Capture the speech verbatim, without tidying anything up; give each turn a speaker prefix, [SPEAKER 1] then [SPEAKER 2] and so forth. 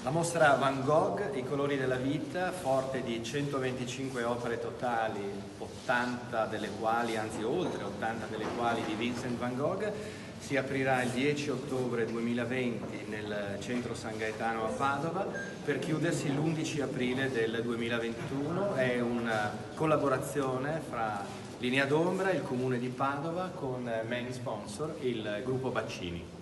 [SPEAKER 1] La mostra Van Gogh, I colori della vita, forte di centoventicinque opere totali, ottanta delle quali, anzi oltre ottanta delle quali di Vincent Van Gogh, si aprirà il dieci ottobre duemilaventi nel centro San Gaetano a Padova per chiudersi l'undici aprile del duemilaventuno. È una collaborazione fra Linea d'Ombra, il Comune di Padova, con main sponsor il gruppo Baccini.